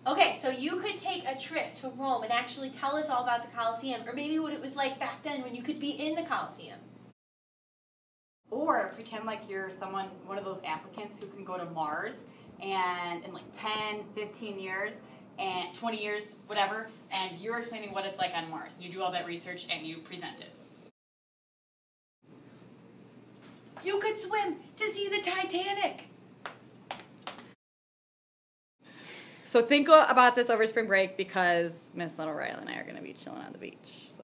Okay, so you could take a trip to Rome and actually tell us all about the Colosseum, or maybe what it was like back then when you could be in the Colosseum. Or pretend like you're one of those applicants who can go to Mars, and in like 10, 15 years, and 20 years, whatever, and you're explaining what it's like on Mars. You do all that research and you present it. You could swim to see the Titanic. So think about this over spring break because Miss Little Riley and I are going to be chilling on the beach.